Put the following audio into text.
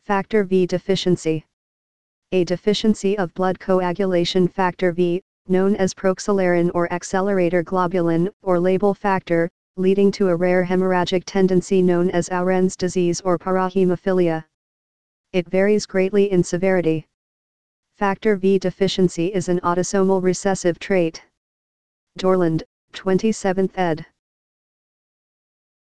Factor V deficiency. A deficiency of blood coagulation factor V, known as proxylarin or accelerator globulin or label factor, leading to a rare hemorrhagic tendency known as Auren's disease or parahemophilia. It varies greatly in severity. Factor V deficiency is an autosomal recessive trait. Dorland, 27th ed.